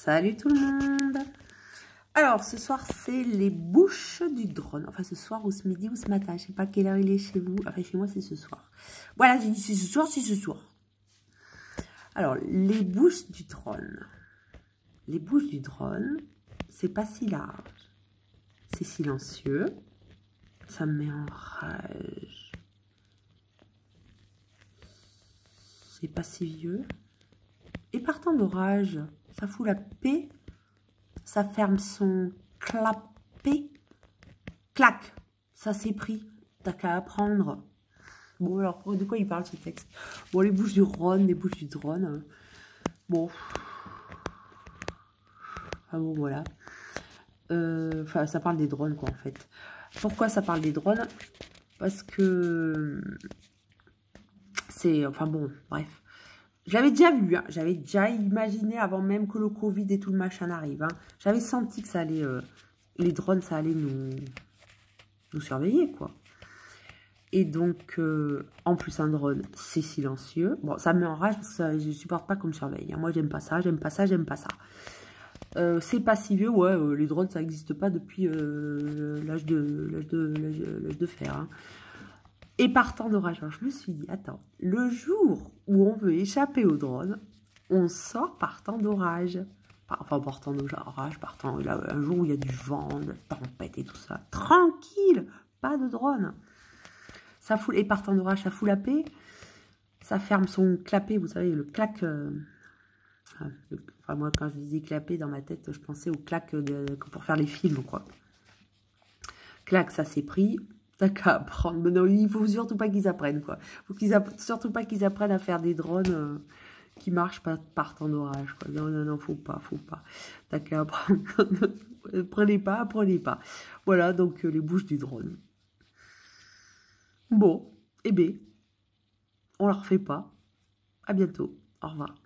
Salut tout le monde. Alors, ce soir, c'est les bouches du drone. Enfin, ce soir ou ce midi ou ce matin. Je ne sais pas quelle heure il est chez vous. Enfin, chez moi, c'est ce soir. Voilà, j'ai dit c'est ce soir, c'est ce soir. Alors, les bouches du drone. Les bouches du drone, c'est pas si large. C'est silencieux. Ça me met en rage. C'est pas si vieux. Et partant d'orage, ça fout la paix. Ça ferme son clapet. Clac. Ça s'est pris. T'as qu'à apprendre. Bon, alors, de quoi il parle ce texte? Bon, les bouches du Rhône, les bouches du drone. Bon. Ah bon, voilà. Enfin, ça parle des drones, quoi, en fait. Pourquoi ça parle des drones? Parce que c'est... Enfin, bon, bref. Je l'avais déjà vu, hein. J'avais déjà imaginé avant même que le Covid et tout le machin arrive. Hein. J'avais senti que ça allait... les drones, ça allait nous surveiller, quoi. Et donc, en plus, un drone, c'est silencieux. Bon, ça me met en rage parce que je ne supporte pas qu'on me surveille. Hein. Moi, j'aime pas ça, j'aime pas ça, j'aime pas ça. C'est pas si vieux, ouais, les drones, ça n'existe pas depuis l'âge de fer. Hein. Et partant d'orage, je me suis dit, attends, le jour où on veut échapper au drone, on sort partant d'orage. Enfin, partant d'orage, partant là, un jour où il y a du vent, de la tempête et tout ça. Tranquille, pas de drone. Ça fout, et partant d'orage, ça fout la paix. Ça ferme son clapet, vous savez, le clac. Enfin, moi, quand je disais clapet dans ma tête, je pensais au clac pour faire les films, quoi. Clac, ça s'est pris. T'as qu'à apprendre. Mais non, il faut surtout pas qu'ils apprennent, quoi. Faut surtout pas qu'ils apprennent à faire des drones qui marchent pas partant d'orage, quoi. Non, non, non, faut pas. T'as qu'à apprendre. Prenez pas. Voilà, donc les bouches du drone. Bon, eh bien, on leur fait pas. À bientôt. Au revoir.